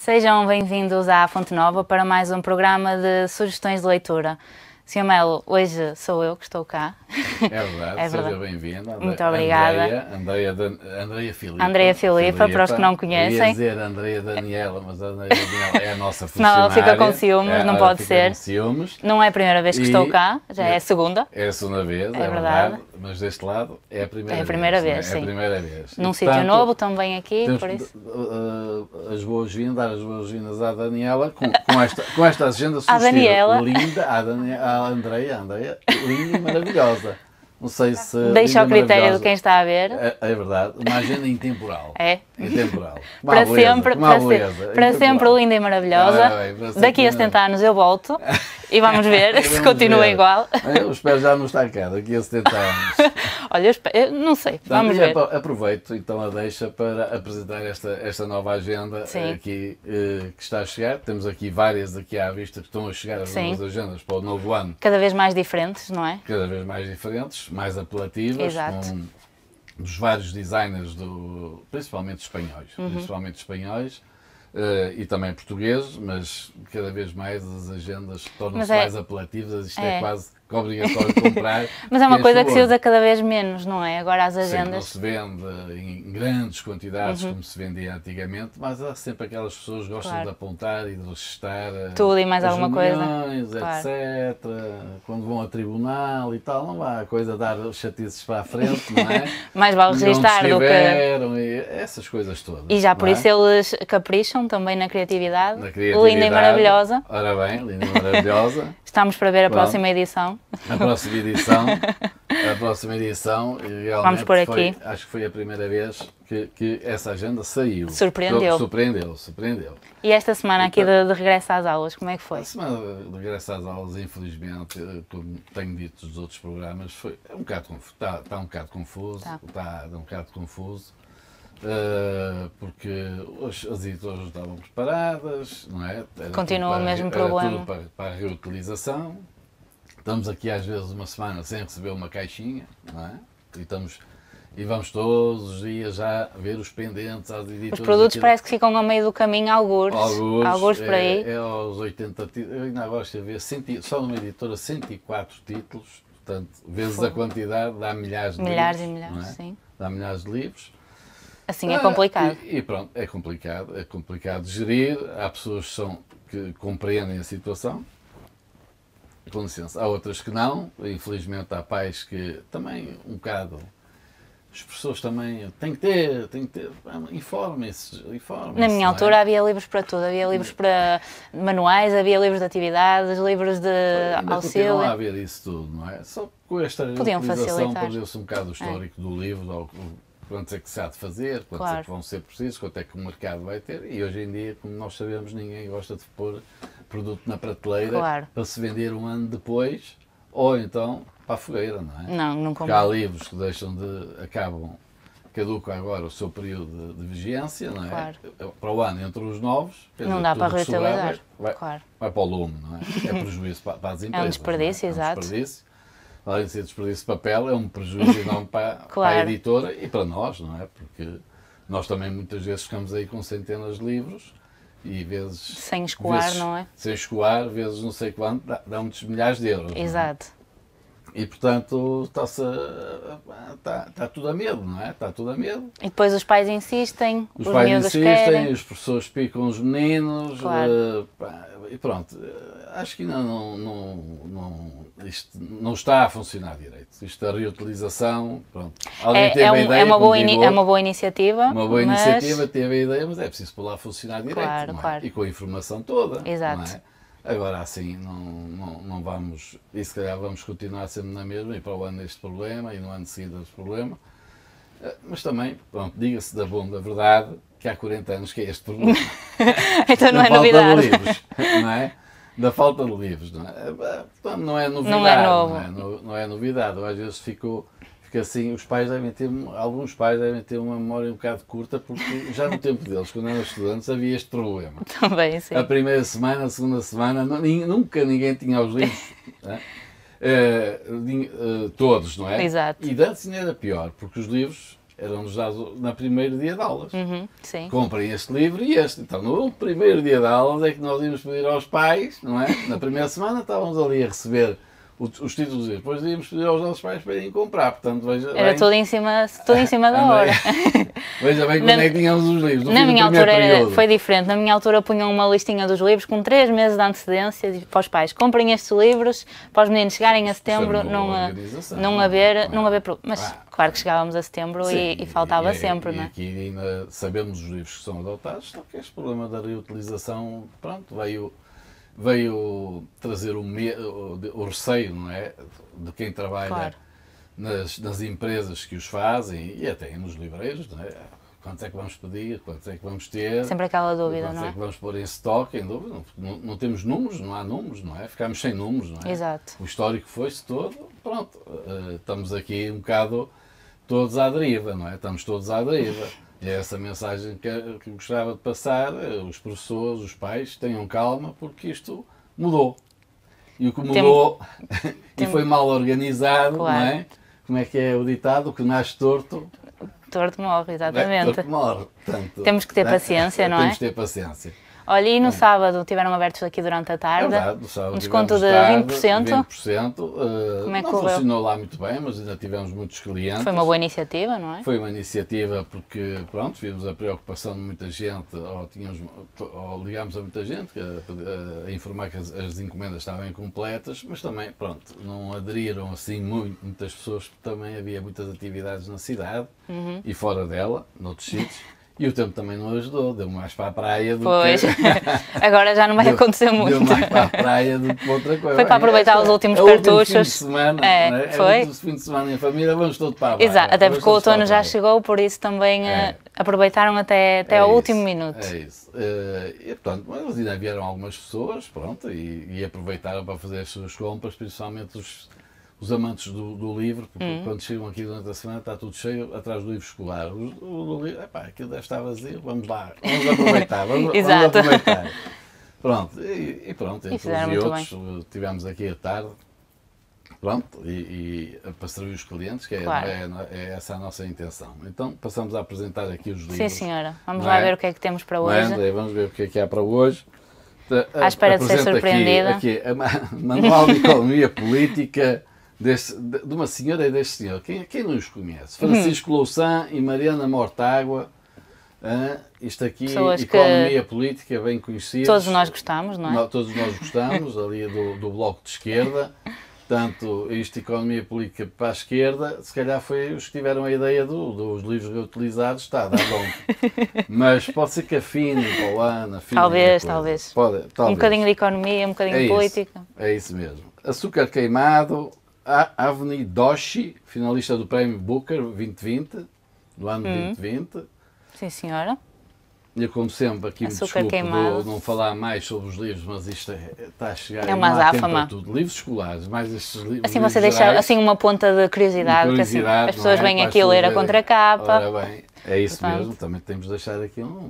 Sejam bem-vindos à Fonte Nova para mais um programa de sugestões de leitura. Sr. Melo, hoje sou eu que estou cá. É verdade, É verdade. Seja bem-vinda. Muito obrigada. Andreia Filipa. Andreia Filipa, para os que não conhecem. Eu ia dizer Andreia Daniela, mas a Andreia Daniela é a nossa funcionária. Senão ela fica com ciúmes, não pode ser. Com ciúmes. Não é a primeira vez que estou cá, já é a segunda. É a segunda vez, É é verdade. Mas deste lado é a primeira vez. É a primeira vez, sim. É a primeira vez. Num sítio novo, também aqui, por isso. As boas-vindas à Daniela com esta agenda À Daniela. linda, à Andreia, linda e maravilhosa. Não sei se... Deixa ao critério de quem está a ver. É verdade, uma agenda intemporal. É. Intemporal. Para sempre linda e maravilhosa. Daqui a 70 anos eu volto e vamos ver se continua igual. Eu espero já não estar cá daqui a 70 anos. Olha, eu não sei, vamos ver. Aproveito então a deixa para apresentar esta nova agenda aqui que está a chegar. Temos aqui várias aqui à vista que estão a chegar, as novas agendas para o novo ano. Cada vez mais diferentes, não é? Cada vez mais diferentes, mais apelativas. Exato. Com dos vários designers, principalmente espanhóis, e também portugueses, mas cada vez mais as agendas tornam-se mais apelativas. Isto é quase que obrigatório comprar. Mas é uma coisa que se usa cada vez menos, não é? Agora as agendas... Sim, não se vende em grandes quantidades como se vendia antigamente, mas há sempre aquelas pessoas que gostam de apontar e de registrar tudo e mais alguma coisa, etc. Quando vão a tribunal e tal, não há coisa a dar chatices para a frente, não é? Mais vale registar do que... essas coisas todas. E já por isso eles capricham também na criatividade. Linda e maravilhosa. Ora bem, linda e maravilhosa. Estamos para ver a próxima edição. A próxima edição, realmente vamos por aqui. Acho que foi a primeira vez que essa agenda saiu. Surpreendeu. Surpreendeu. E esta semana aqui de regresso às aulas, como é que foi? A semana de regresso às aulas, infelizmente, como tenho dito dos outros programas, está um bocado confuso. Está um bocado confuso. Porque as editoras não estavam preparadas, não é? Continua o mesmo problema. Tudo para a reutilização. Estamos aqui às vezes uma semana sem receber uma caixinha, não é? E vamos todos os dias já ver os pendentes às editoras. Os produtos parece que ficam ao meio do caminho, alguns por aí. É aos 80 títulos. Eu ainda gosto de ver, só numa editora, 104 títulos, portanto, vezes a quantidade, dá milhares de livros. Milhares e milhares, sim. Dá milhares de livros. Assim é complicado. E pronto, é complicado de gerir. Há pessoas que compreendem a situação, com licença. Há outras que não. Infelizmente há pais que também um bocado, as pessoas também têm que ter, informem-se. Na minha altura havia livros para tudo, havia livros para manuais, havia livros de atividades, livros de auxílio. Não há a ver isso tudo, não é? Só com esta utilização perdeu-se um bocado o histórico do livro, quanto é que se há de fazer, quantos é que vão ser precisos, quanto é que o mercado vai ter. E hoje em dia, como nós sabemos, ninguém gosta de pôr produto na prateleira para se vender um ano depois, ou então para a fogueira, não é? Não Porque há livros que caducam agora o seu período de vigência, não é? Para o ano entre os novos, não dá para reutilizar. Vai para o lume, não é? É prejuízo para as empresas. É um desperdício, exato. Além de ser desperdício de papel, é um prejuízo enorme para a editora e para nós, não é? Porque nós também muitas vezes ficamos aí com centenas de livros e vezes... Sem escoar, não é? Sem escoar, vezes não sei quanto, dá muitos milhares de euros. Exato. E portanto está tudo a medo, não é? Está tudo a medo. E depois os pais insistem, os miúdos querem. Os professores picam os meninos, e pronto. Acho que ainda isto não está a funcionar direito. Isto da reutilização, pronto. Alguém teve a ideia, é uma boa iniciativa. Uma boa iniciativa, teve a ideia, mas é preciso pô-la a funcionar direito. E com a informação toda. Exato. Não é? Agora assim, não vamos, e se calhar vamos continuar sempre na mesma, e para o ano este problema, e no ano seguinte este problema. Mas também, pronto, diga-se da bom da verdade, que há 40 anos que é este problema. Então não é novidade. Da falta de livros, não é? Da falta de livros, não é? Portanto, não é novidade. Não é novo. Não é novidade. Ou às vezes fica assim, alguns pais devem ter uma memória um bocado curta, porque já no tempo deles, quando eram estudantes, havia este problema. Também, sim. A primeira semana, a segunda semana, nunca ninguém tinha os livros, não é? Todos, não é? Exato. E antes ainda era pior, porque os livros eram-nos dados no primeiro dia de aulas. Sim. Comprem este livro e este. Então, no primeiro dia de aulas é que nós íamos pedir aos pais, não é? Na primeira semana estávamos ali a receber os títulos e depois íamos pedir aos nossos pais para irem comprar. Portanto, veja Era bem, tudo em cima da hora. Veja bem quando é que tínhamos os livros. Na minha altura foi diferente. Na minha altura punham uma listinha dos livros com 3 meses de antecedência para os pais. Comprem estes livros para os meninos chegarem a setembro, não haver mas claro que chegávamos a setembro e faltava sempre, não é? E aqui ainda sabemos os livros que são adotados, só que este problema da reutilização, pronto, veio trazer o receio, não é? De quem trabalha nas empresas que os fazem e até nos livreiros, não é? Quantos é que vamos pedir, quantos é que vamos ter? Sempre aquela dúvida, não é? Quantos é que vamos pôr em estoque, em dúvida? Não temos números, não há números, não é? Ficamos sem números, não é? Exato. O histórico foi-se todo, pronto, estamos aqui um bocado todos à deriva, não é? Estamos todos à deriva. E é essa mensagem que gostava de passar, os professores, os pais, tenham calma, porque isto mudou. E o que mudou e foi mal organizado, não é? Como é que é o ditado? O que nasce torto... Torto morre, exatamente. Torto morre. Portanto, temos que ter paciência, não é? Temos que ter paciência. Olha, e no sábado tiveram abertos aqui durante a tarde, um desconto de 20%. 20%. Como é que não funcionou lá muito bem, mas ainda tivemos muitos clientes. Foi uma boa iniciativa, não é? Foi uma iniciativa porque, pronto, vimos a preocupação de muita gente, ou ligámos a muita gente a informar que as encomendas estavam incompletas, mas também, pronto, não aderiram assim muitas pessoas, porque também havia muitas atividades na cidade e fora dela, noutros sítios. E o tempo também não ajudou, deu mais para a praia do que... Agora já não vai acontecer muito. Deu mais para a praia do que para outra coisa. Foi para aproveitar os últimos cartuchos. Fim de semana, foi. O fim de semana em família, vamos todos para a praia. Exato, até porque o outono já chegou, por isso também aproveitaram até ao último minuto. É isso. E portanto, mas ainda vieram algumas pessoas, pronto, e aproveitaram para fazer as suas compras, principalmente os amantes do livro, porque quando chegam aqui durante a semana está tudo cheio atrás do livro escolar. O livro, aquilo deve estar vazio, vamos lá, vamos aproveitar, vamos aproveitar. Pronto, e pronto, entre uns e outros, tivemos aqui a tarde, pronto, e para servir os clientes, que é essa a nossa intenção. Então, passamos a apresentar aqui os livros. Sim, senhora, vamos lá ver o que é que temos para hoje. Vamos ver o que é que há para hoje. À espera de ser surpreendida. Aqui a Manual de Economia Política, de uma senhora e deste senhor. Quem não os conhece? Francisco Louçã e Mariana Mortágua. Isto aqui, pessoas Economia Política, bem conhecidos. Todos nós gostamos, não é? Todos nós gostamos, ali do Bloco de Esquerda. Portanto, isto, Economia Política para a esquerda, se calhar foi os que tiveram a ideia dos livros reutilizados, está a dar bom. Mas pode ser que afine para o ano, talvez. Talvez. Um bocadinho de economia, um bocadinho de política. É isso mesmo. Açúcar Queimado, Avni Doshi, finalista do Prémio Booker 2020, do ano 2020. Sim, senhora. Eu, como sempre, aqui me desculpo de não falar mais sobre os livros, mas isto está a chegar uma azáfama. Tudo. Livros escolares, mais estes livros. Assim você deixa assim uma ponta de curiosidade, que assim, as pessoas vêm aqui a ler a contracapa. Ora bem, é isso mesmo, também temos de deixar aqui um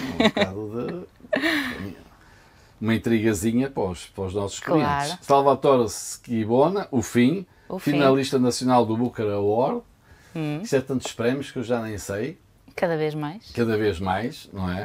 bocado de... uma intrigazinha para os nossos clientes. Salvatore Schibona, o fim, finalista nacional do Booker Award. Isto é tantos prémios que eu já nem sei. Cada vez mais. Cada vez mais, não é?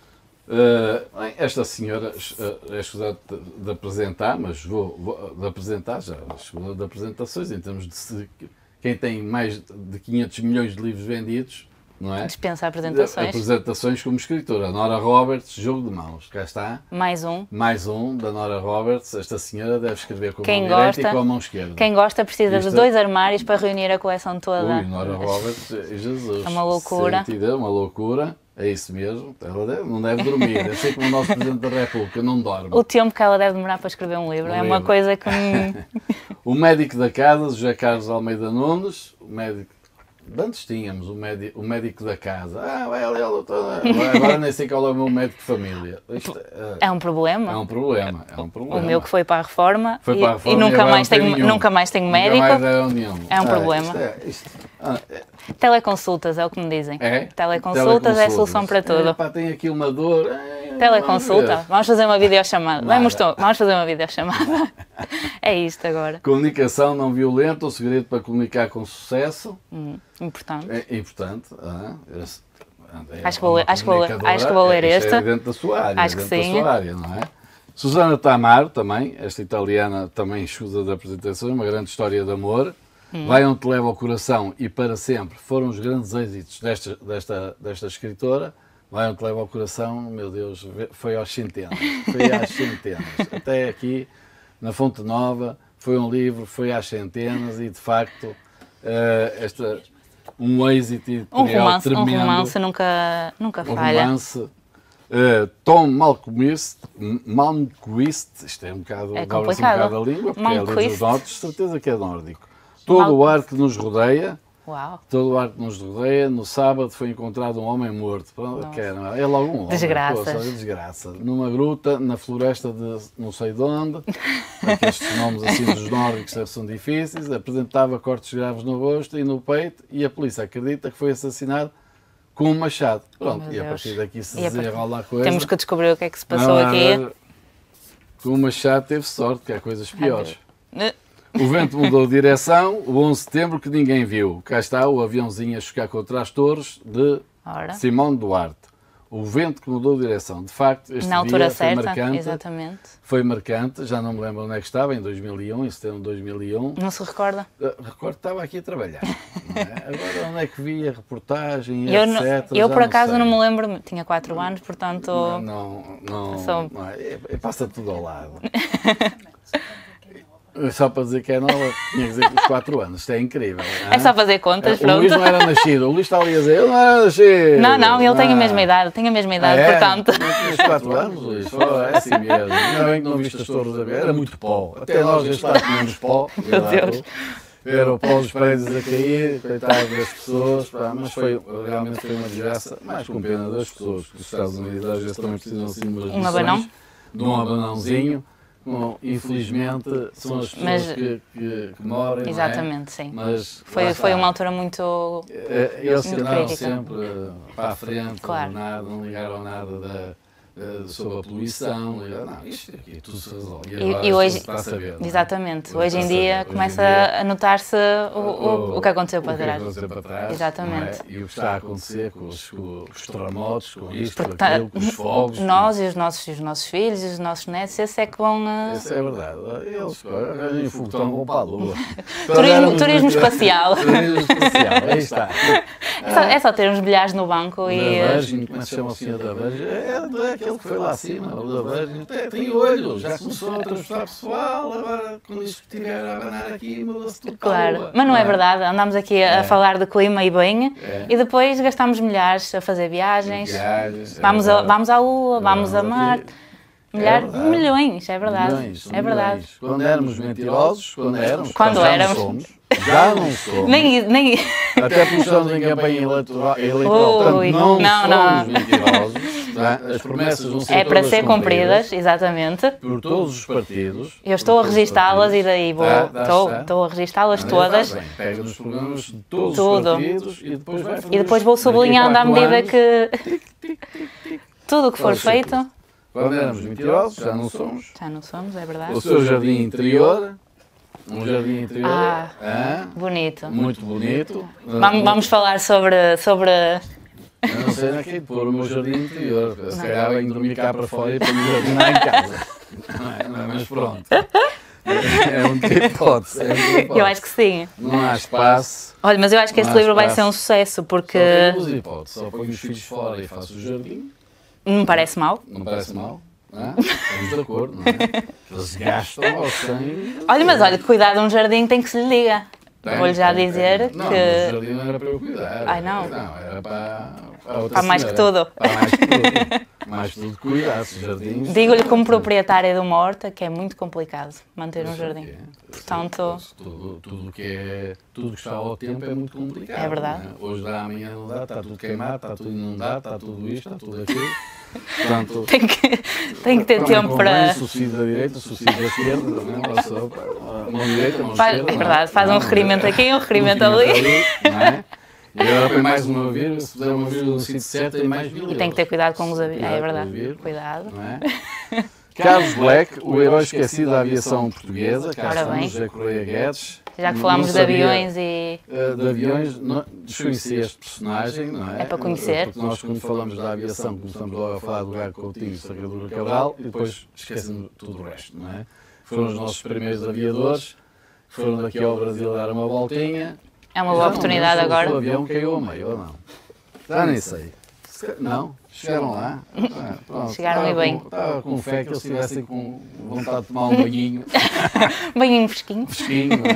Esta senhora é escusado de apresentar, mas vou de apresentar já, escusado de apresentações, em termos de quem tem mais de 500 milhões de livros vendidos, não é? Dispensa apresentações. Apresentações como escritora. Nora Roberts, Jogo de Mãos, cá está. Mais um da Nora Roberts. Esta senhora deve escrever com a mão direita e com a mão esquerda. Quem gosta precisa de 2 armários para reunir a coleção toda. Nora Roberts, Jesus. É uma loucura. É uma loucura. É isso mesmo. Ela não deve dormir. Eu sei que o nosso Presidente da República não dorme. O tempo que ela deve demorar para escrever um livro é uma coisa que... O Médico da Casa, José Carlos Almeida Nunes. O médico... Antes tínhamos o médico da casa. Vai ali a doutora. Agora nem sei qual é o meu médico de família. Isto, é um problema. É um problema. O meu que foi para a reforma e nunca mais tenho médico. Nunca mais é um problema. Teleconsultas, é o que me dizem. É? Teleconsultas é a solução para tudo. Tem aqui uma dor. Teleconsulta, vamos fazer uma videochamada. Vamos fazer uma videochamada. É isto agora. Comunicação não violenta, o segredo para comunicar com sucesso. Importante. É importante. Acho que vou ler este. É dentro da sua área. Acho que sim. Da sua área, não é? Susana Tamaro, também, esta italiana, também escusa de apresentações, uma grande história de amor. Vai onde te leva ao coração e para sempre foram os grandes êxitos desta escritora. Vai onde te leva ao coração, meu Deus, foi aos centenas. Até aqui, na Fonte Nova, foi um livro, foi às centenas e, de facto, um êxito editorial tremendo. Um romance nunca falha. Romance. Tom Malmquist, isto é um bocado, complicado. A língua, porque é ali dos nórdicos, certeza que é nórdico. Todo o ar que nos rodeia, todo o ar que nos rodeia, no sábado foi encontrado um homem morto. É logo um homem. Desgraça. Numa gruta, na floresta de não sei de onde, estes nomes assim dos nórdicos são difíceis, apresentava cortes graves no rosto e no peito e a polícia acredita que foi assassinado com um machado. Pronto, e a partir daqui se desenrola a coisa. Temos que descobrir o que é que se passou aqui. Com o machado teve sorte, que há coisas piores. O vento mudou de direção, o 11 de setembro que ninguém viu. Cá está o aviãozinho a chocar contra as torres de Simão Duarte. O vento que mudou de direção. De facto, este na altura dia foi certa, marcante. exatamente. Foi marcante, já não me lembro onde é que estava, em 2001, em setembro de 2001. Não se recorda? Recordo que estava aqui a trabalhar. Não é? Agora, onde é que vi a reportagem, etc. Eu por acaso não me lembro, tinha 4 anos, portanto... Passa tudo ao lado. Só para dizer que é nova, tinha que dizer que os 4 anos, isto é incrível. É só fazer contas, pronto. O Luís não era nascido, o Luís está ali a dizer, ele não era nascido. Não, ele tem a mesma idade, portanto. Não tinhas 4 anos, Luís, é assim mesmo. Ainda bem que não viste as torres a ver, era muito pó. Até nós deste lado tínhamos pó. Meu Deus. Era o pó dos prédios a cair, coitado das pessoas, mas realmente foi uma desgraça, mais com pena das pessoas, que os Estados Unidos às vezes também precisam assim de umas lições, de um abanãozinho. Infelizmente são as pessoas que morrem. Exatamente, sim. Mas foi uma altura muito. Eles se andaram sempre para a frente, não ligaram nada sobre a poluição. Não, isto aqui tudo se resolve. E hoje, está a saber. Exatamente. Hoje em dia começa a notar-se o que aconteceu para trás. Exatamente. E o que está a acontecer com os terremotos, com isto, com aquilo, com os fogos. Nós e os nossos filhos e os nossos netos, esse é que vão. Isso é verdade. Eles em foguetão vão para a Lua. Turismo espacial. Turismo espacial, aí está. É só ter uns bilhares no banco e. Da Virgem, como é que se chama o senhor da Virgem? É aquele que foi lá acima, o da Virgem. Tem olhos, já começou a transportar pessoal, agora quando isto estiver a abanar aqui, muda-se tudo. Claro, mas não é verdade. Andámos aqui a falar de clima e bem, e depois gastámos milhares a fazer viagens. Vamos à Lua, vamos a Marte. Milhões, é verdade. Milhões. Quando éramos mentirosos, quando éramos. Já não somos. Nem... Até porque estamos em campanha eleitoral. Portanto, não somos mentirosos. Tá? As promessas vão ser para ser cumpridas, exatamente. Por todos os partidos. Eu estou a registá-las e daí vou. Estou a registá-las todas. Pega nos programas de todos os partidos e depois vou sublinhando à medida que. Tudo o que for feito. Quando éramos mentirosos, já não somos. Já não somos, é verdade. O seu jardim interior. Um jardim interior. Bonito. Muito bonito. Vamos falar sobre... Eu não sei naquele pôr o meu jardim interior. Se calhar venho dormir cá para fora e para me jardinar em casa. Mas pronto. É um tipo de hipótese. Eu acho que sim. Não há espaço. Olha, mas eu acho que este livro vai ser um sucesso porque... Só temos hipótese. Só ponho os filhos fora e faço o jardim. Não me parece mal. Não parece mal. Estamos de acordo, não é? Eles gastam ao 100. Olha, cuidar de um jardim tem que se lhe liga. Vou-lhe já dizer que... Não, o jardim não era para eu cuidar. Ai, não? Era para para mais que tudo. Para mais que tudo. Mais que tudo cuidar-se, jardins. Digo-lhe como proprietária de uma horta que é muito complicado manter um jardim. Portanto... Tudo que está ao tempo é muito complicado. É verdade. Não é? Hoje dá, amanhã não dá, está tudo queimado, está tudo inundado, está tudo isto, está tudo aquilo. Portanto, tem que ter tempo para... Subsídio da direita, subsídio da esquerda, não é? Mão direita, mão esquerda. É verdade, faz um requerimento aqui, um requerimento ali. Não é? E agora põe mais uma vírgula, se puser uma vírgula no sítio certo, tem mais vírgula. E tem que ter cuidado com os aviões, é verdade. Cuidado. Não é? Carlos Black, o herói esquecido da aviação portuguesa, cá estamos, José Correia Guedes. Já que falámos de aviões e... De aviões, desconheci este personagem, não é? É para conhecer. Porque nós, quando falamos da aviação, começamos logo a falar do Gago Coutinho, Sacadura Cabral, e depois esquecemos tudo o resto, não é? Foram os nossos primeiros aviadores, foram daqui ao Brasil dar uma voltinha. É uma boa oportunidade agora. O avião caiu a meio, ou não? Já nem sei. Não? Chegaram lá? Pronto, chegaram bem. Estava com fé que eles estivessem com vontade de tomar um banhinho. Um banhinho fresquinho. Fresquinho, não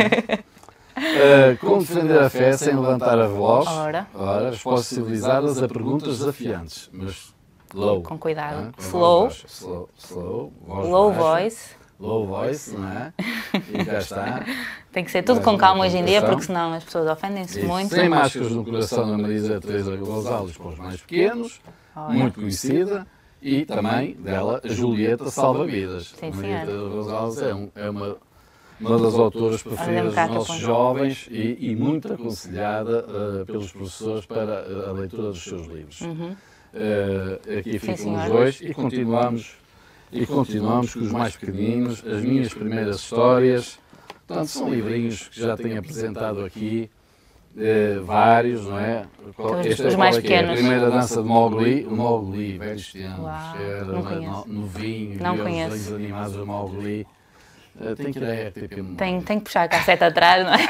é? Como defender a fé sem levantar a voz? Ora, respostas civilizadas a perguntas desafiantes, mas low. Com cuidado. Slow. Low voice. Low voice, não é? E cá está. Tem que ser tudo com calma hoje em dia, porque senão as pessoas ofendem-se muito. Sem máscaras no coração, da Marisa Teresa Gonçalves para os mais pequenos, muito conhecida, e também dela, a Julieta Salva-Vidas. Sim, Julieta Gonçalves é uma das autoras preferidas dos nossos jovens e muito aconselhada pelos professores para a leitura dos seus livros. Aqui ficam os dois e continuamos com os mais pequeninos, as minhas primeiras histórias. Portanto, são livrinhos que já tenho apresentado aqui, vários, não é? Os mais pequenos. A primeira dança de Mowgli, o Mowgli, velhos tempos, era Não novinho, conheço. os desenhos animados do Mowgli. Tem que ir à RTP. Tem que puxar a cassete atrás, não é?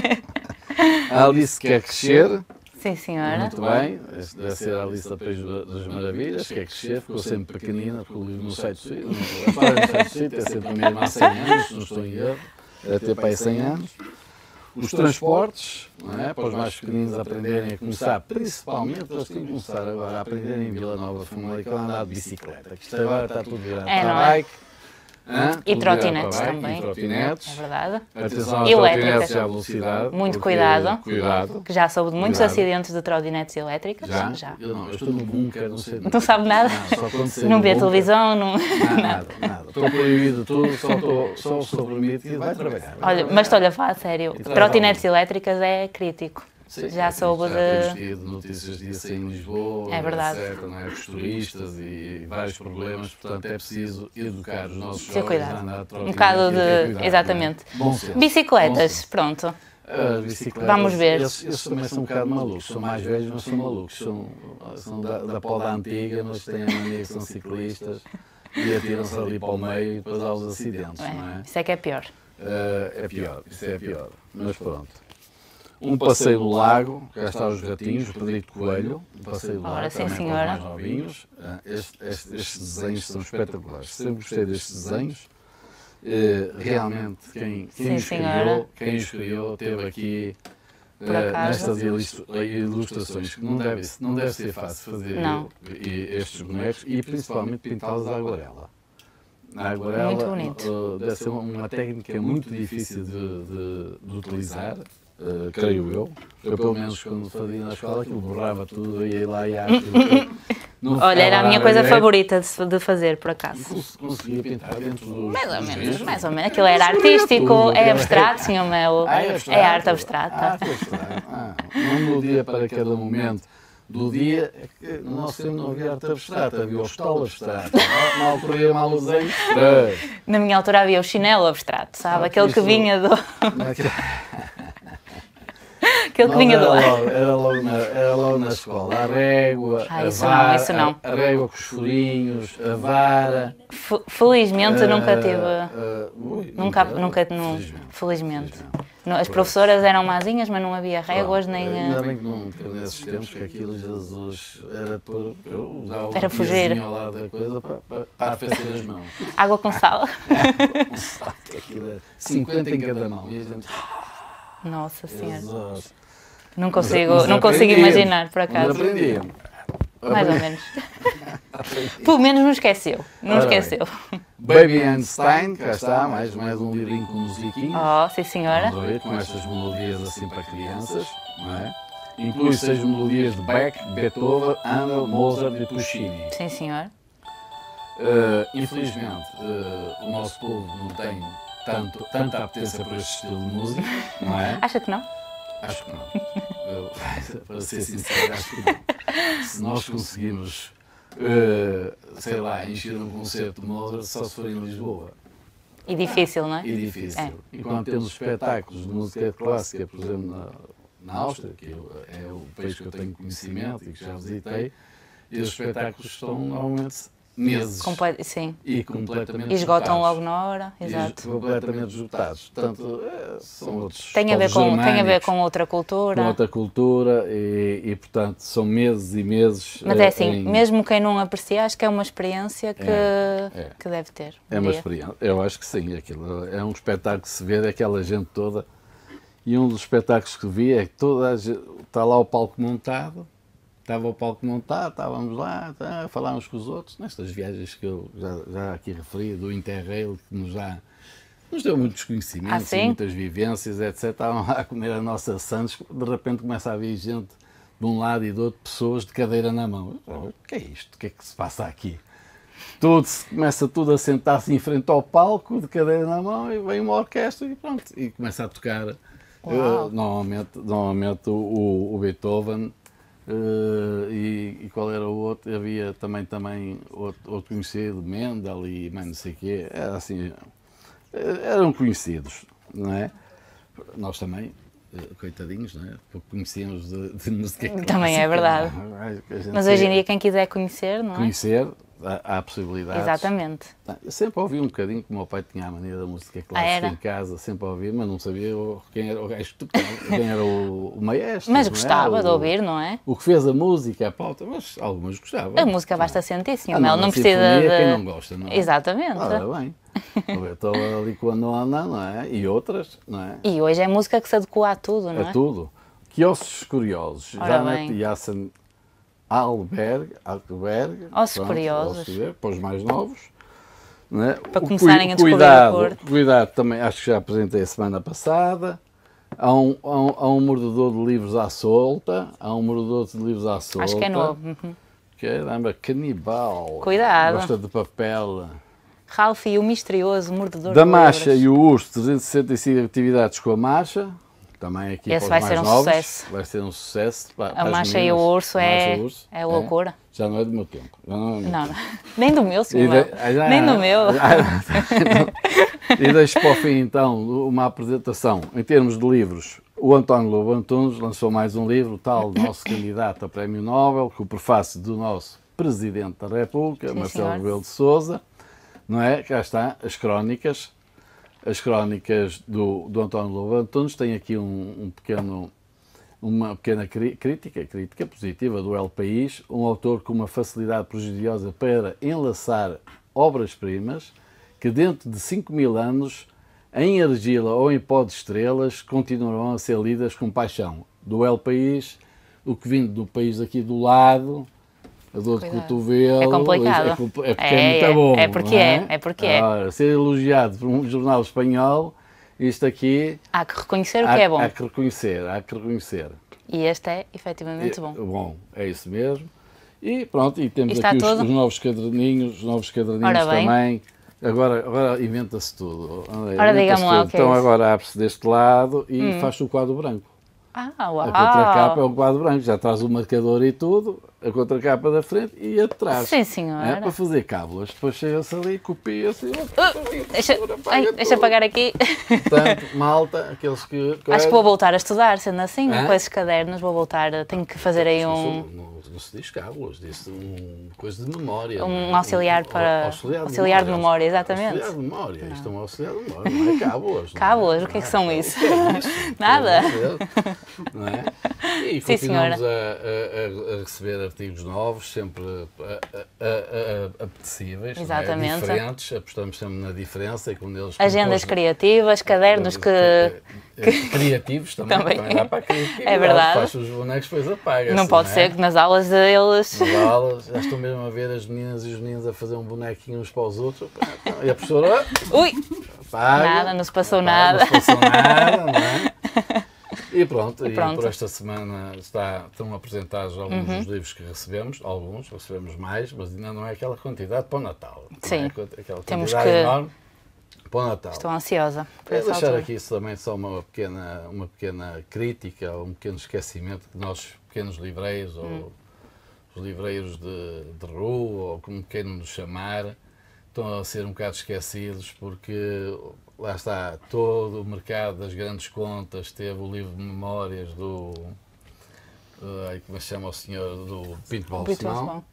A Alice quer crescer. Sim, senhora. Muito bem, deve ser a Alice da País das Maravilhas, quer crescer, ficou sempre pequenina, porque o livro no site do sítio, é sempre a mesma há 100 anos, se não estou em erro, deve ter para aí 100 anos. Os transportes, não é? Para os mais pequeninos aprenderem a começar, principalmente, eles têm que começar agora a aprenderem em Vila Nova, Famalicão, a andar de bicicleta, que isto agora está tudo virado para a bike. E trotinetes também. E trotinetes. É verdade. Atenção às trotinetes à velocidade. Muito cuidado. Que já soube de muitos acidentes de trotinetes elétricas. Já? Eu estou no bunker, não sei. Não sabe nada? Não vê televisão, não... Nada. Estou proibido tudo, só estou permitido. Vai trabalhar. Olha, mas estou-lhe a falar sério. Trotinetes elétricas é crítico. Sim, já soube de... temos tido notícias disso em Lisboa, é verdade. etc, não é? Os turistas e vários problemas, portanto é preciso educar os nossos jovens a andar de trotinete. Um bocado de... Cuidado, exatamente. Bom senso. Bicicletas, pronto. Bicicletas, vamos ver. Esses também são um bocado malucos, são mais velhos, mas são malucos. São da poda antiga, mas têm a mania que são ciclistas e atiram-se ali para o meio e depois há os acidentes, não é? Isso é que é pior. Isso é pior, mas pronto. Um passeio do lago, cá está os ratinhos, o Pedrito Coelho, um passeio do lago, sim, também senhora. para os mais novinhos. Estes desenhos são espetaculares, sempre gostei destes desenhos. Realmente, quem os criou teve aqui nestas ilustrações, que não deve ser fácil fazer estes bonecos e principalmente pintá-los à aguarela. A aguarela deve ser uma técnica muito difícil de utilizar. Creio eu. Eu, pelo menos, quando fazia na escola, aquilo borrava tudo, ia lá e olha, era a minha coisa favorita de fazer, por acaso. Conseguia pintar dentro dos... Mais ou menos. Aquilo era artístico, é abstrato, Sr. Melo. É arte abstrata. Não do dia para cada momento. Do dia, no nosso tempo não havia arte abstrata, havia o estalo abstrato. Mal corria, mal os desenhos. Na minha altura havia o chinelo abstrato, sabe? Aquele que vinha do... Aquele que vinha do ar. Era logo na escola. A régua, a vara, isso não. A régua com os furinhos, a vara. Felizmente nunca tive... Felizmente. As professoras eram mazinhas, mas não havia réguas nem... Ainda bem que não teve nesses tempos, que aquilo, Jesus, era por... Eu usava era fugir ao lado da coisa para arrefecer as mãos. Água com sal? Água com sal, aquilo é 50 em cada mão. E a gente... Nossa Senhora. Não consigo imaginar, por acaso. Mais ou menos. Pelo menos não esqueceu. Baby Einstein, cá está, mais um livrinho com musiquinhas. Sim senhora. Vamos ver, com estas melodias assim para crianças, não é? Inclui 6 melodias de Bach, Beethoven, Handel, Mozart e Puccini. Sim senhor. Infelizmente, o nosso povo não tem tanta apetência por este estilo de música, não é? Acha que não? Acho que não. Para ser sincero, acho que não. Se nós conseguimos, sei lá, encher um concerto de Mozart, só se for em Lisboa. E difícil, não é? E difícil. E quando temos espetáculos de música clássica, por exemplo, na Áustria, que é o país que eu tenho conhecimento e que já visitei, e os espetáculos estão normalmente meses. Sim. E completamente esgotam logo na hora, exato. Completamente esgotados. Portanto, são outros. Tem a ver com outra cultura. Com outra cultura e portanto, são meses e meses. Mas é assim, mesmo quem não aprecia, acho que é uma experiência que deve ter. É uma experiência, eu acho que sim. Aquilo é um espetáculo que se vê daquela gente toda. E um dos espetáculos que vi é que toda a gente, está lá o palco montado. Estava o palco montado, estávamos lá, falámos com os outros, nestas viagens que eu já aqui referi, do Interrail, que nos deu muitos conhecimentos, muitas vivências, etc. Estavam lá a comer a nossa Santos, de repente começa a vir gente de um lado e do outro, pessoas de cadeira na mão. O que é isto? O que é que se passa aqui? Começa tudo a sentar-se em frente ao palco, de cadeira na mão, e vem uma orquestra e pronto, e começa a tocar normalmente o Beethoven. E qual era o outro? Havia também outro conhecido, Mendel e mais não sei o quê. Era assim, eram conhecidos, não é? Nós também, coitadinhos, não é? Porque conhecíamos de música clássica. Também é verdade. Mas hoje em dia quem quiser conhecer, não é? Conhecer, há possibilidades. Exatamente. Eu sempre ouvi um bocadinho, que o meu pai tinha a mania da música clássica em casa, sempre ouvi, mas não sabia quem era o gajo que tocava, quem era o maestro. Mas gostava de ouvir, não é? O que fez a música, a pauta, mas algumas gostavam. A música basta sentir, sim, não precisa de... quem não gosta, não é? Exatamente. Ora bem, eu estou ali com a Nona, não é? E outras, não é? E hoje é música que se adequa a tudo, não é? A tudo. Quiosques curiosos, Janet Yassen Alberg, Ossos curiosos. Para os mais novos. Não é? Para começarem a descobrir a cor. Cuidado também, acho que já apresentei a semana passada. Há um mordedor de livros à solta. Acho que é novo. Caramba, canibal. Cuidado. Gosta de papel. Ralph e o misterioso mordedor da de Marcha livros. E o Urso, 365 atividades com a Marcha. Também aqui esse para os vai ser mais um novos. sucesso. Vai ser um sucesso. A Marcha e o Urso é loucura. Já não é do meu tempo. Não. Nem do meu, senhor. Nem do meu. E deixo para o fim, então, uma apresentação. Em termos de livros, o António Lobo Antunes lançou mais um livro, o tal nosso candidato a Prémio Nobel, com o prefácio do nosso Presidente da República, Marcelo Rebelo de Sousa. Não é? Cá está, as crónicas do António Lobo Antunes. Tem aqui uma pequena crítica positiva do El País, um autor com uma facilidade prodigiosa para enlaçar obras-primas que dentro de 5.000 anos, em argila ou em pó de estrelas, continuarão a ser lidas com paixão. Do El País, o que vindo do país aqui do lado, a dor de cotovelo... É complicado. É porque é muito bom. É porque é. Ora, ser elogiado por um jornal espanhol, isto aqui... Há que reconhecer o que é bom. Há que reconhecer. E este é, efetivamente, bom. Bom, é isso mesmo. E pronto, e temos aqui os novos caderninhos também. Agora inventa-se tudo. Ora, diga-me lá o que é Então isso. Agora abre-se deste lado e faz o quadro branco. Uau! A contracapa é o quadro branco, já traz o marcador e tudo, a contracapa da frente e a de trás. Sim, senhora. É para fazer cábulas. Depois chega-se ali, copia-se Deixa apagar aqui. Portanto, malta, aqueles que... Acho que vou voltar a estudar, sendo assim, com esses cadernos, vou voltar, tenho que fazer aí Não se diz cábulas, diz coisa de memória. Um auxiliar para... Auxiliar de memória, exatamente. Auxiliar de memória, isto é um auxiliar de memória, não é cábulas. Cábulas, o que é que são isso? Nada. Não é? E continuamos a receber artigos novos, sempre apetecíveis, exatamente. Diferentes, apostamos sempre na diferença. E quando eles agendas criativas, cadernos criativos também dá para a criatividade. É verdade. Faz os bonecos, depois apaga-se. Não pode ser que nas aulas deles... Nas aulas, já estou mesmo a ver as meninas e os meninos a fazer um bonequinho uns para os outros. E a professora... Ui! Apaga, nada, não se passou nada. Não se passou nada, não é? E pronto, e por esta semana estão apresentados alguns dos livros que recebemos, recebemos mais, mas ainda não é aquela quantidade para o Natal. Sim, não é aquela quantidade enorme. Para o Natal. Estou ansiosa por essa altura. Deixar aqui também só uma pequena crítica, um pequeno esquecimento que nós, pequenos livreiros, ou os livreiros de rua, ou como queiram nos chamar, estão a ser um bocado esquecidos, porque lá está, todo o mercado das grandes contas teve o livro de memórias do... como se chama o senhor? Do Pinto Balsemão.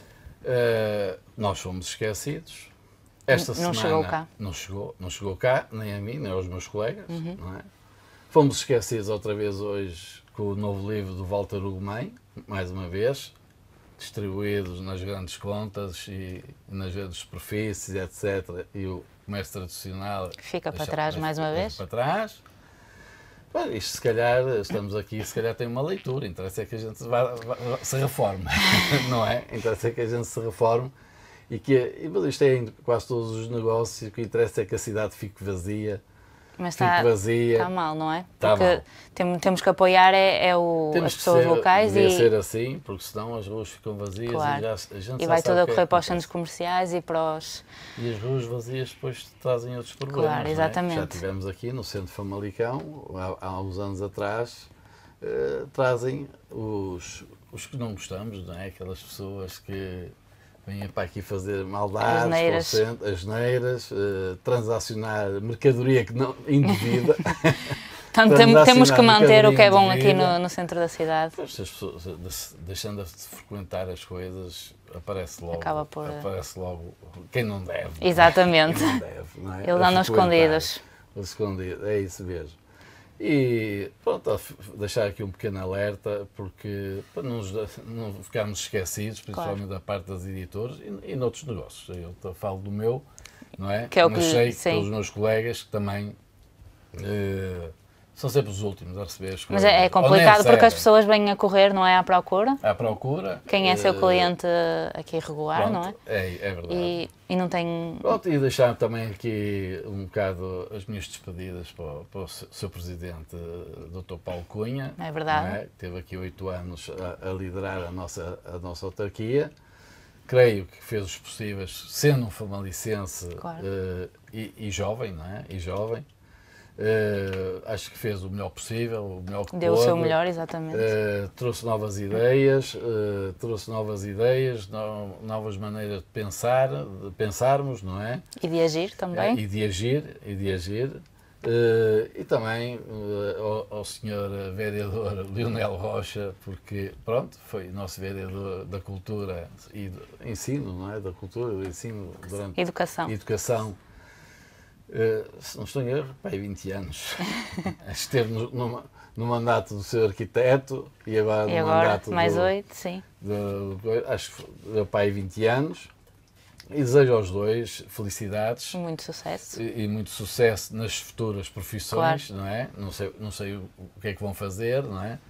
Nós fomos esquecidos. Esta semana chegou cá. Não chegou cá, nem a mim, nem aos meus colegas. Não é? Fomos esquecidos outra vez hoje com o novo livro do Walter Ugumem, mais uma vez, distribuídos nas grandes contas e nas grandes superfícies, etc. E o comércio tradicional fica para trás mais uma vez. Para trás. Bom, isto se calhar, estamos aqui, se calhar tem uma leitura, interessa é que a gente se reforme, não é? Interessa é que a gente se reforme e isto é em quase todos os negócios, o que interessa é que a cidade fique vazia. Mas está mal, não é? Porque temos que apoiar as pessoas locais e... ser assim, porque senão as ruas ficam vazias, claro. A gente e vai tudo a correr para os centros comerciais e para os... E as ruas vazias depois trazem outros problemas. Claro, exatamente. Já tivemos aqui no centro de Famalicão, há uns anos atrás, trazem os que não gostamos, não é? Aquelas pessoas que vêm para aqui fazer maldades, asneiras, transacionar mercadoria que não indevida. Portanto, temos que manter o que é bom aqui no centro da cidade. Pois, as pessoas, deixando de frequentar as coisas, aparece logo quem não deve. Exatamente. Quem não deve, não é? Eles andam escondidos. É isso mesmo. E pronto, deixar aqui um pequeno alerta, porque para não ficarmos esquecidos, principalmente da parte das editoras e noutros negócios. Eu falo do meu, não é? Que é o mas sei que pelos meus colegas que também são sempre os últimos a receber as coisas. Mas é complicado porque as pessoas vêm a correr, não é? À procura. À procura. Quem é seu cliente aqui regular, pronto, não é? É verdade. E não tem... Pronto, e deixar também aqui um bocado as minhas despedidas para o Sr. Presidente, Dr. Paulo Cunha. É verdade. Não é? Teve aqui 8 anos a liderar a nossa autarquia. Creio que fez os possíveis, sendo um famalicense, claro. E jovem, não é? E jovem. Acho que fez o melhor possível, o melhor que deu pôde. O seu melhor, exatamente. Trouxe novas ideias, novas maneiras de pensarmos, não é? E de agir também. E de agir. E também ao Sr. Vereador Leonel Rocha, porque, pronto, foi nosso vereador da cultura e do ensino, não é? Da cultura e do ensino durante... Educação. Se não estou em erro, pai, 20 anos. Esteve no mandato do seu arquiteto e agora no mandato mais 8, sim. Acho que deu pai 20 anos. E desejo aos dois felicidades. Muito sucesso. E muito sucesso nas futuras profissões, claro. Não é? Não sei o que é que vão fazer, não é?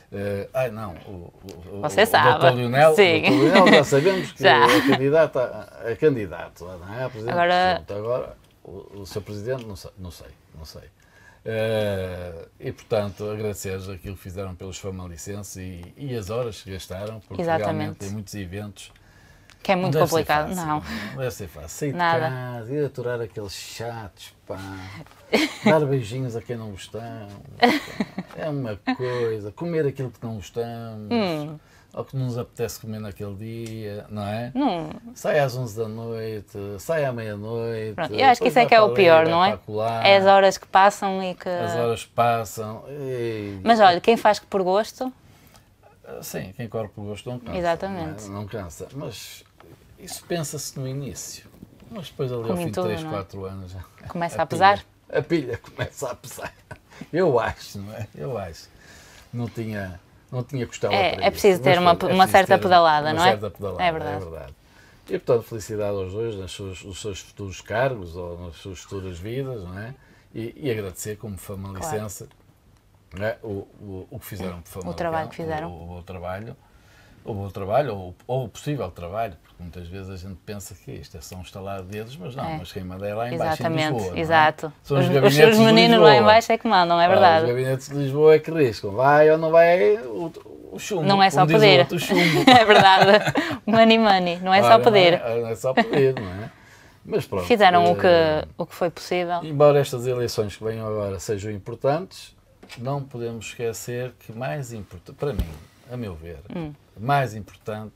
Você sabe. O Dr. Leonel, já sabemos que é candidato, não é? Agora o Sr. Presidente, não sei. E, portanto, agradecer-lhes aquilo que fizeram pelos famalicenses e as horas que gastaram, porque realmente tem muitos eventos. Que é muito complicado, não. Não deve ser fácil. Sair de casa, ir aturar aqueles chatos, pá, dar beijinhos a quem não gostamos, é uma coisa, comer aquilo que não gostamos, ou que não nos apetece comer naquele dia, não é? Sai às 11 da noite, sai à meia-noite. Eu acho que isso é que é o pior, não é? É as horas que passam e que... As horas passam. Mas olha, quem faz por gosto... Sim, quem corre por gosto não cansa. Exatamente. Não cansa, mas isso pensa-se no início. Mas depois ali ao fim de 3, 4 anos... Começa a pesar? A pilha começa a pesar. Eu acho, não é? Eu acho. Não tinha custado para isso. É preciso ter uma certa pedalada, não é? Uma certa pedalada, é verdade. E, portanto, felicidade aos dois nos seus futuros cargos ou nas suas futuras vidas, não é? E agradecer como famalicense... Claro. É, o que fizeram por Famalicão, o trabalho que fizeram, o bom trabalho ou o possível trabalho, porque muitas vezes a gente pensa que isto é só um estalar de dedos, mas não, mas quem manda é lá em baixo. Exatamente, em Lisboa, exato. São os seus meninos lá em baixo é que mandam, é verdade. Os gabinetes de Lisboa é que riscam, vai ou não vai o chumbo. Não é só pedir, o chumbo. É verdade, money, não é só pedir. Não é só pedir, não é? Mas pronto, fizeram o que foi possível. Embora estas eleições que venham agora sejam importantes, não podemos esquecer que mais importante, para mim, a meu ver, mais importante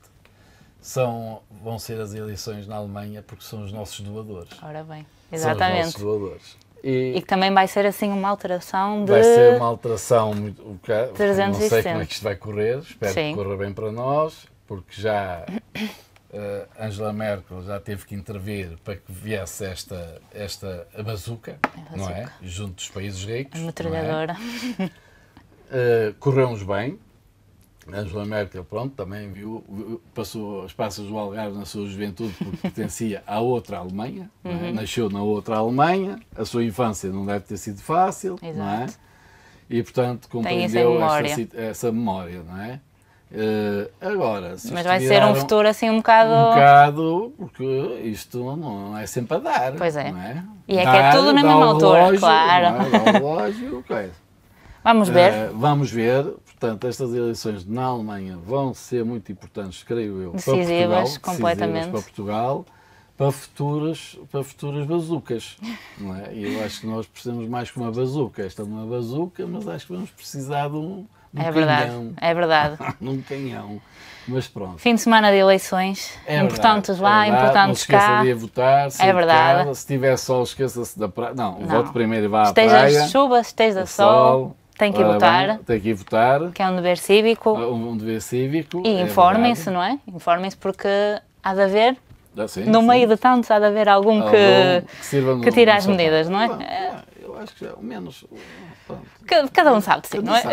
vão ser as eleições na Alemanha, porque são os nossos doadores. Ora bem, exatamente. São os nossos doadores. E que também vai ser assim uma alteração de... Vai ser uma alteração muito... 360. Não sei como é que isto vai correr, espero que corra bem para nós, porque já Angela Merkel já teve que intervir para que viesse esta bazuca, não é? Junto dos países ricos. A metralhadora. Correu-nos bem. Angela Merkel, pronto, também passou as passas do Algarve na sua juventude porque pertencia à outra Alemanha, não é? Nasceu na outra Alemanha, a sua infância não deve ter sido fácil, não é? E, portanto, compreendeu essa memória, não é? Agora, mas vai ser um futuro assim um bocado... Um bocado, porque isto não é sempre a dar. Pois é. Não é? E é que é tudo na mesma altura, relógio, claro. Dá o relógio, ok. Vamos ver. Vamos ver. Portanto, estas eleições na Alemanha vão ser muito importantes, creio eu, decisivas, completamente. Para Portugal, para futuras bazucas, não é? E eu acho que nós precisamos mais que uma bazuca. Esta é uma bazuca, mas acho que vamos precisar de um canhão. É verdade. Num canhão. Mas pronto. Fim de semana de eleições, importantes lá, importantes cá. Não se esqueça de ir votar, é verdade. Casa. Se tiver sol, esqueça-se da praia. Não, vote primeiro e vá à praia. Esteja chuva, esteja sol. Tem que ir votar. Tem que ir votar. Que é um dever cívico. Um dever cívico. E informem-se, não é? Informem-se porque há de haver, no meio de tantos, há de haver algum que tire as medidas, não é? Eu acho que é o menos... Cada um sabe de si, não é?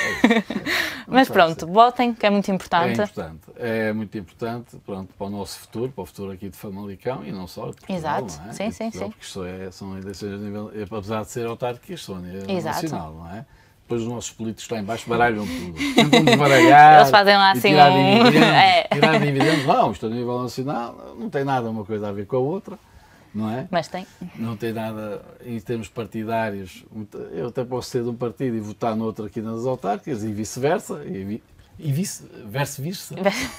Mas pronto, votem, que é muito importante. É muito importante, pronto, para o nosso futuro, para o futuro aqui de Famalicão e não só de Portugal. Exato, não é? sim. Porque são eleições a nível, apesar de ser autárquicas, são a nível nacional, não é? Depois os nossos políticos lá em baixo baralham tudo. Tentam baralhar. Eles fazem lá assim tirar dividendos. Não, isto a nível nacional não tem nada uma coisa a ver com a outra. Não é? Mas tem. Não tem nada, em termos partidários, eu até posso ser de um partido e votar no outro aqui nas autárquicas e vice-versa, e vice-versa.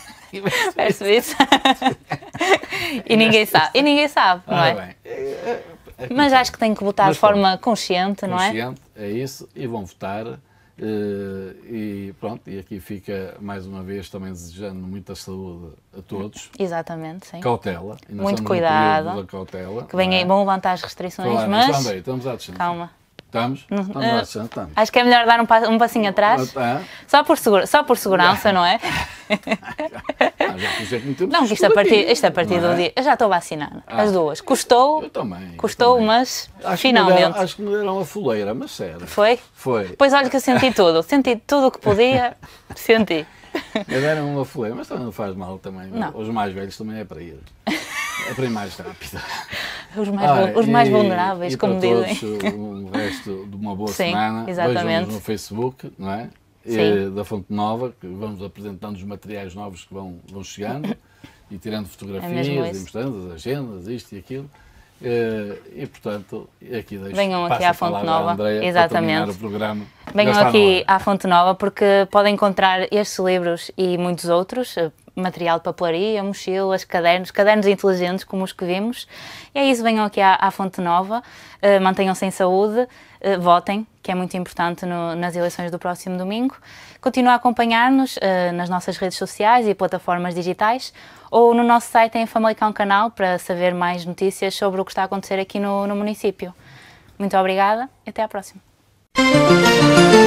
E ninguém sabe, não é? Bem, mas acho que tem que votar de forma consciente, não é? Consciente, é isso, e vão votar. E pronto, e aqui fica mais uma vez também desejando muita saúde a todos. Exatamente, sim. Cautela. Muito cuidado. Cautela, que vão levantar as restrições, mas... Andrei, estamos à distância. Calma. Estamos à distância, estamos. Acho que é melhor dar um passinho atrás. Só por segurança, não é? Não, que isto a partir do dia... Eu já estou vacinada, as duas. Custou, eu também, mas finalmente... Acho que me deram a fuleira, mas sério. Foi? Foi. Pois olha que eu senti tudo o que podia, senti. Me deram uma fuleira, mas também não faz mal também. Não. Os mais velhos também é para ir. É para ir mais rápido. Os mais vulneráveis, e como dizem. Todos, o resto de uma boa Sim, semana. Exatamente. Vejam-nos no Facebook, não é? Da Fonte Nova, que vamos apresentando os materiais novos que vão chegando e tirando fotografias, e mostrando as agendas, isto e aquilo. E portanto, aqui venham aqui à Fonte Nova, Andréia, exatamente. O programa. Venham aqui à Fonte Nova porque podem encontrar estes livros e muitos outros, material de papelaria, mochilas, cadernos inteligentes como os que vimos. E é isso, venham aqui à Fonte Nova, mantenham-se em saúde, votem, que é muito importante nas eleições do próximo domingo. Continuem a acompanhar-nos nas nossas redes sociais e plataformas digitais ou no nosso site em Famalicão Canal para saber mais notícias sobre o que está a acontecer aqui no município. Muito obrigada e até à próxima.